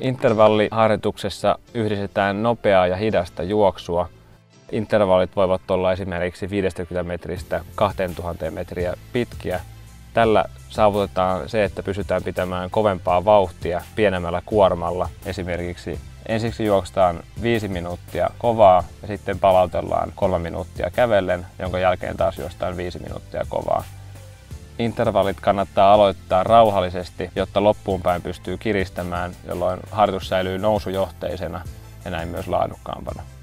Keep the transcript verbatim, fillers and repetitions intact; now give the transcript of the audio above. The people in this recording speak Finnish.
Intervalliharjoituksessa yhdistetään nopeaa ja hidasta juoksua. Intervallit voivat olla esimerkiksi viidestäkymmenestä metristä kahteentuhanteen metriä pitkiä. Tällä saavutetaan se, että pystytään pitämään kovempaa vauhtia pienemmällä kuormalla. Esimerkiksi ensiksi juokstaan viisi minuuttia kovaa ja sitten palautellaan kolme minuuttia kävellen, jonka jälkeen taas juostaan viisi minuuttia kovaa. Intervallit kannattaa aloittaa rauhallisesti, jotta loppuun päin pystyy kiristämään, jolloin harjoitus säilyy nousujohteisena ja näin myös laadukkaampana.